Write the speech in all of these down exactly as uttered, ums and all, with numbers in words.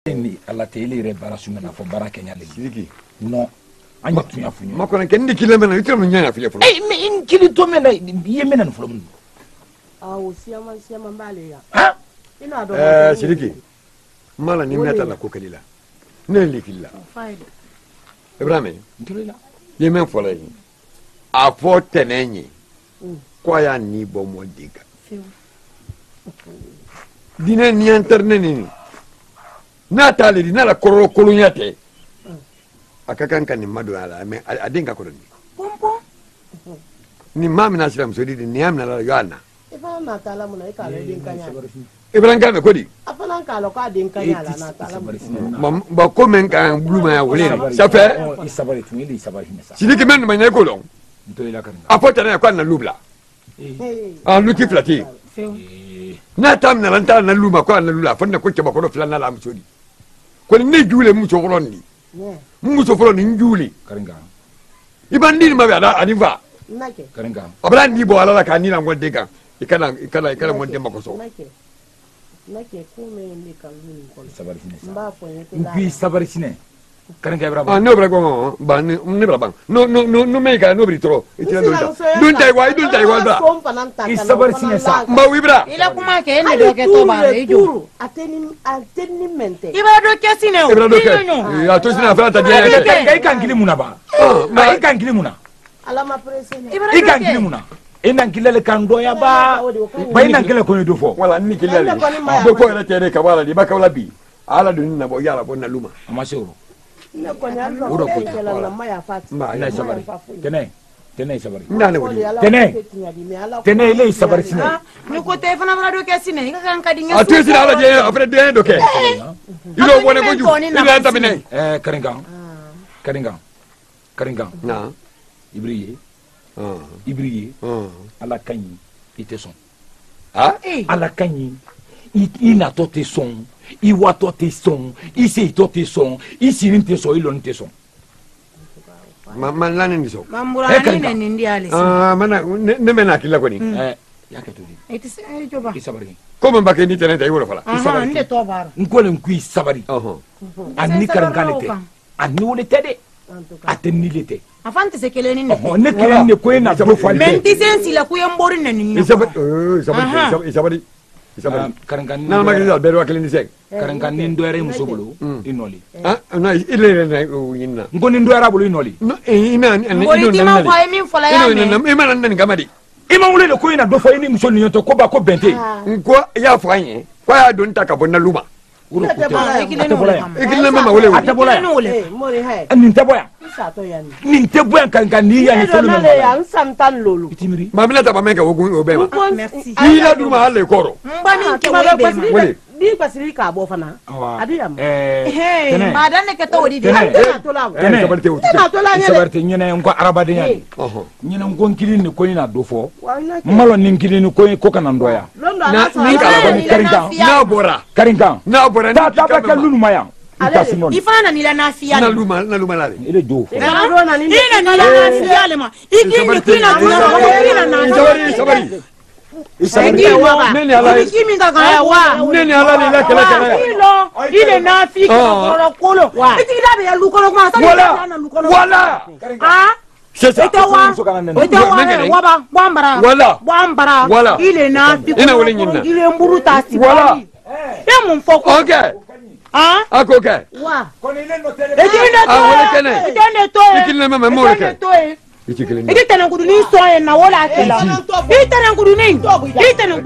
ni ala te ile re bara sumena fo bara kenya le ligi no anya tunya funyo makona kendi kileme na itiro nyanya file fo eh me in kili to me na yeme na fo mun ah o siama siama mbale ya ha ina do eh shiriki mala ni meta la ko kalila ne likilla faida ibrahim ndilila yeme fo la yi a fo tenenyi kwa ya ni bo modiga dine ni interne ni na tali di na la kororo kolunyate akakan kan ni madu ala me adinga koroni pompo ni mami na silam sodi ni amna la yana ifa na tala mun ai kala din kanya ibrahim kan ko di afana kala ko din kanya la na tala ba ko men kan bluma ya wole ça fait isabari tu ile isabari ne sa sidiki men manya ko long ndolila kan apota na kwa na lubla ah luki flati na tam na lanta na luma kwa na lula fonna ko ke ba ko flana la musodi ko ni jule mu so folondi mu so folondi njuli karinga ibandi ma ba ani va nake karinga abran di bo ala la kan ni na ngonde kan ikana ikana ikana ngonde makoso nake nake ko me ni kan ni ko isabari ne sa mba fo ni ngi isabari sine karinga ibrahim ah no bra go ba ni ni bra bang no no no no me ka no britro itira do dun tai wai dun tai wai bra isabari sine sa mba wibra ila kuma ke ne do ke to ba re jo ateni ateni mente iba do ke sine o ibra do ke ya to sina fra ta dia ke kai kan kili muna ba ma i kan kili muna ala ma presene i kan kili muna ina kilele kan doya ba ba ina kile ko do fo wala ni kilele do ko era tere ka wala di ba ka wala bi ala dun na bo yala bo na luma amasoro ne ko nya ro ko kala na maya fati ma ina sabari tene tene sabari na ne wodi tene tene ile sabari sine ni ko te fana mara do ke sine ka kan ka dinga atu sina ala je après de do ke ilo wona ko ju ila ta bine eh karinga karinga karinga na ibriye ah ibriye ah ala kanyi ite son ah ala kanyi ina to te son i wa to te son i se to te son i sirin te son i lon te son ma man lanin ni so mambura ni ne ndi ale ah mana ne mena kila ko ni eh ya ka to di iti se ai joba isabari ko man ba ke ni tene dai wala fala aha nde to bara ngole ngui sabari aha anni karinga ne te anni wole te de atenni le te afante se kele ni ne oh ne kele ne ko ina do fali menti sensi la ku yambori ne ni isabari eh isabari isabari isabari karinga na ma ke dal be ro akele ni sek karinga ni ndoere musobulu inoli ah na ile ne yinna ngoni ndoera bulu inoli no ina ina ngori ti ma kwa mi fola ya me ina ina nan gamadi ima wule le ko ina do fo ini musoli nyoto ko ba ko bente ko ya fo anye ko ya don ta ka bonna luma uro ko ikile ikile mama wole wole atabola eh mori hai nin teboya sa to yani nin teboya kan kan ni ya ni folu na le ya santan lolu itimiri mamina ta ba menga wogun obema merci ila duma halle koro mba min ke ma we ba be wole di basiri ka bo fana adiyam eh hey ma dan ne ke to wodi de na to la Tene. sabarte wuti na to la nyele sabarte nyene ngo araba de nyane oho nyene ngo kilin ni ko ina do fo wana ke malo nin kilin ko ko kana ndoya londo na ana sa ni kala ni karinga na bora karinga na bora ta ta ba ke lunu maya itasinon ifana ni la nafia na luma na luma lale ile do fo na do na ni ina ni la nafia le ma ikini kina tuna ko kina na sabari sabari isabari nene ala ikimi ka ka wa nene ala ni la kala kala ilo ile nafia ko kolo ikila be ya lukolo ma sa wala na lukolo wala ah c'est ça ito wa ito wa waba bambara wala bambara wala ile nafia ina wole nyinna ile mburu ta si wala ya mun foko okay ah ako okay wa ikine to ah wole kene ikine to ikile mama mo wole kene ikile Iti tenen kudu ni so en na wala akela. Iti tenen kudu ni. Iti tenen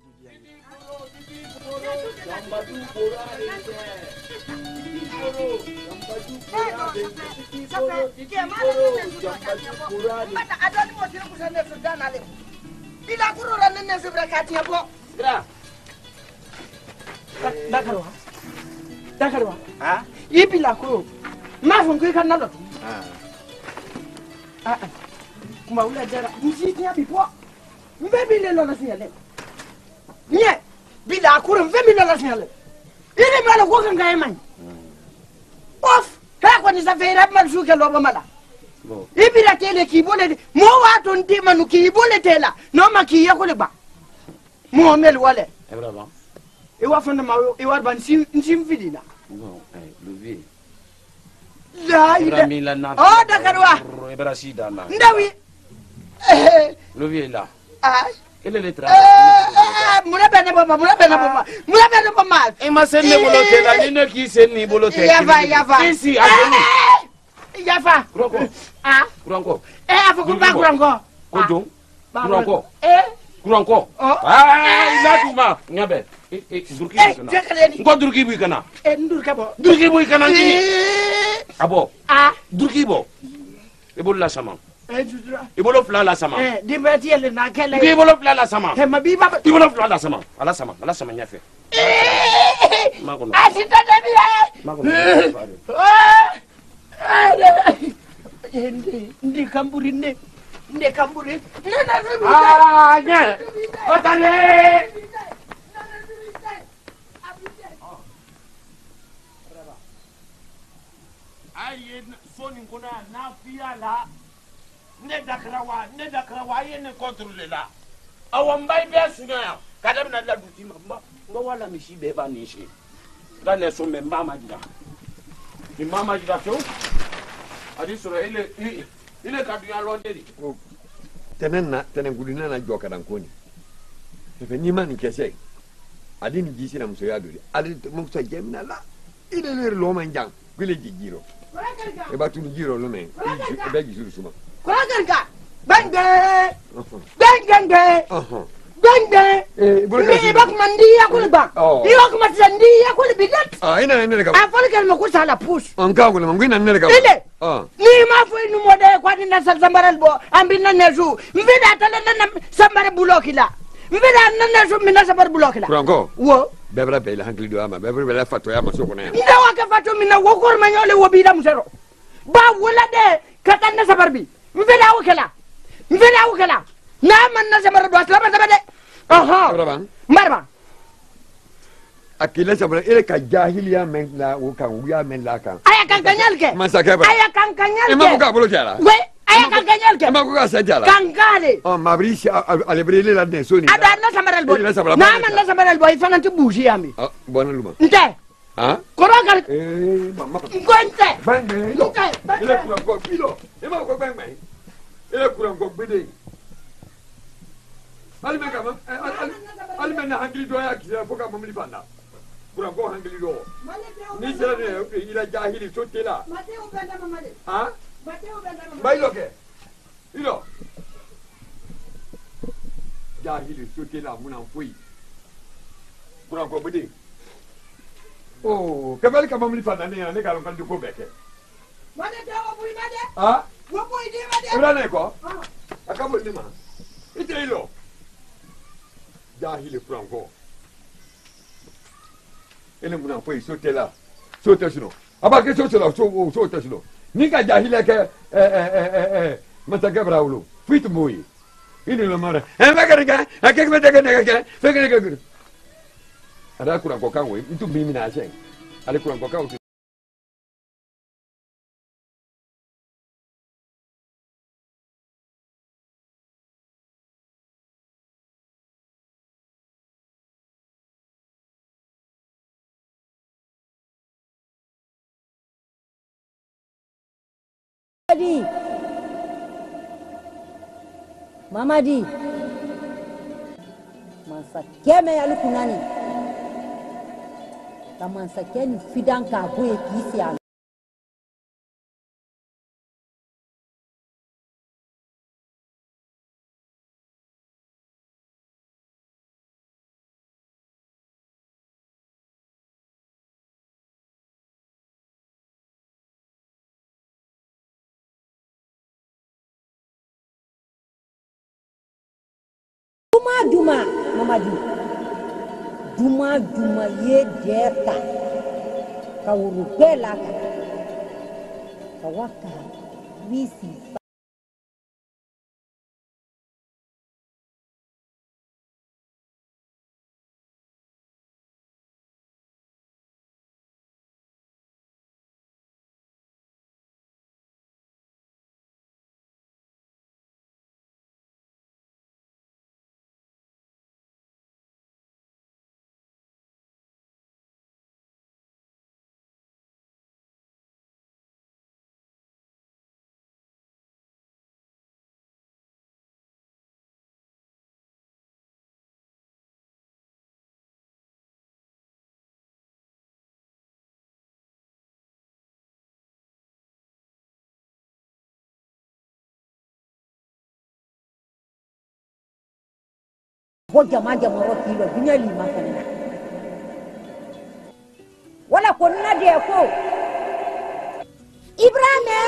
Dakarwa. Dakarwa. Ah? Ibi la kuro. Ma fun ku kan na lo. Ah. Kuma ula jara msiti ya bipo mbe bile lola sinyale nye bila akuru mbe bile lola sinyale ile mala ko kan gaye man of ha ko ni safira mal shuke loba mala ibira tele ki bole mo wato ndi manu ki bole tela no ma ki yakole ba mo mel wale Ibrahim e wa fanda ma e wa ban sim sim vidina Non, le vieux. La il Oh, d'accord. Ibrahim Dana. Ndawi. Le vieux est là. Ah. Quel est le travail? Muna bene baba, muna bene baba. Muna bene baba. Et ma sœur ne bolote là, ni ne qui se ni bolote. Yava, yava. Ici, à genoux. Yafa. Kuranko. Ah. Kuranko. Eh, afa ko ba kuranko. Kojo. Kuranko. Eh. Kuranko. Ah, ina tuma. Nyabe. Eh, eh, durki Eh, kana. jakaleni. Ko durki bu kana. Eh, ndurka bo. Durki bu kana ni. Abo. Ah. Durki bo. E bolo la sama. Eh, judra. E bolo fla la sama. Eh, dimbati ele na kele. E bolo fla la sama. Eh, mabi baba. E bolo fla la sama. Ala sama, ala sama nyafe. Magono. Asita debi eh. Magono. Eh, ndi ndi kamburi ne. Ndi kamburi. Ah, nye. Otale. Aye soni kuna na fiya la ne dakrawa ne dakrawa ye ne contrôler la awa mbay be sunya kadam na la duti ma mba mba wala mi shi be ba ni shi da ne so me mba ma jira ni mama jira to adi sura ile ile ka dunya lo nderi tenen na tenen gudina na joka dan koni fe ni man kese adi ni jisi na muso ya dori adi mo so jemna la ile le lo man jang gele jigiro e ba tunu jiro lo men e be jisuru suma Kuragarga. Bangge. Bangge. Bangge. Ni bak mandi ya kul ba. Ni bak masandi ya kul bidat. Ah ina ne ka. Afal kal ma kusala pus. On ka ko ma ngina ne ka. Ile. Ah. Ni ma fo ni mode kwa ni na sambaral bo ambina nezu. Mbida tala na sambare bulokila. Mbida na nezu mina sambar bulokila. Kuranko. Wo. Bebra be la hankli do ama bebra be la fato ya maso ko ne. Ndawa ka fato mina wo kor ma nyole wo bida musero. Ba wala de katan na sabar bi. Mbeda wukela mbeda wukela na man na samara do asla ba de aha Maraba marba akila sabra ile ka jahiliya men la wo kan wiya men la kan aya kan kanyal ke masaka ba aya kan kanyal ke e ma ko ka bolo jara we aya kan kanyal ke e ma ko ka sa jara kan gale oh mabrisi alebrile la ne soni ada na samara bo na man na samara bo ifana ti buji yami ah bona luma nte ah korogal eh mama gonte bangbe nte ile ku ko bilo e ma ko bangbe ile ku ko gbede ali me ka ma ali me na hangli do ya kira ko ka mamli banda kuran ko hangli do ni sera ne ila jahili sotela mateo benda mamade ha mateo benda mamade bailo ke ilo jahili sotela muna fui kuran ko gbede oh kabali ka mamli banda ne ne ka lo kan ko beke made dawo bui made ha wo bui di made ura ne ko akabo ni ma ite ilo jahili kuran ko ele muna foi sotela sote sino aba ke sotela so sote sino ni ka jahili ke eh eh eh eh mata gabra ulo fitu moyi ini lo mara eh magari ka akek mata ke ne ke fekere ke ada kuran ko kan we itu mimi na sen ale kuran ko kan Mamadi, Mamadi, mansakɛ mɛ ali kunna ni ka mansakɛ ni fidan k'a bɔ yen k'i si a Duma duma Mamadi duma duma ye dɛta ka woro bɛɛ la kan ka wa ka wisi bɔ jama jama rɔ k'i lɔ dunuya lima fɛnɛ na wala ko na de ko Ibrahima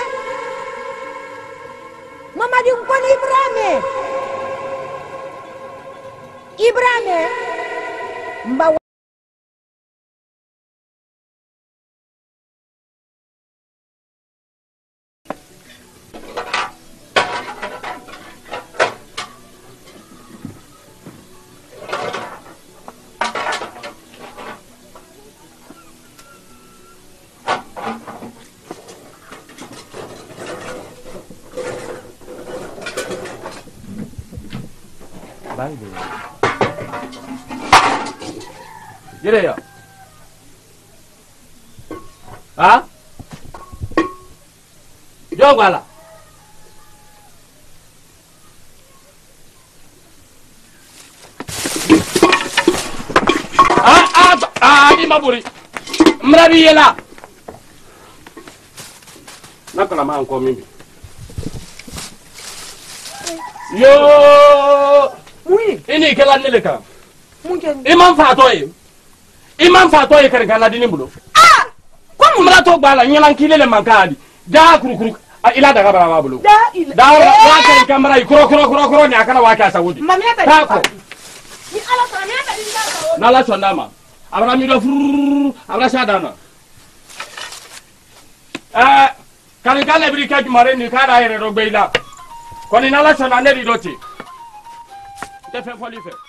Mamadi ko ni Ibrahima Ibrahima mba Gire ya. Ha? Jogala. Ah ah ah ni maburi. Mrabi yela. Nakala ma anko mimi. Yo! Oui. Ini kala neleka. Mungkin. Imam fatoye. Imam fatoye kare kala dini bulo. Ah! Ko mu mala to gbala nyalan kilele mankadi. Da kuru kuru ila daga bara bulo. Da ila. Da wa kare kamera kuro kuro kuro kuro ni akana wa ka sawudi. Mamia ta. Tako. Ni ala ta ni ta dinga ta. Nala sondama. Abra mi do furu abra sadana. Eh kare kala bri ka jumare ni kara ere do gbeila. Koni nala sonda ne ri doti. Te fe foli fe.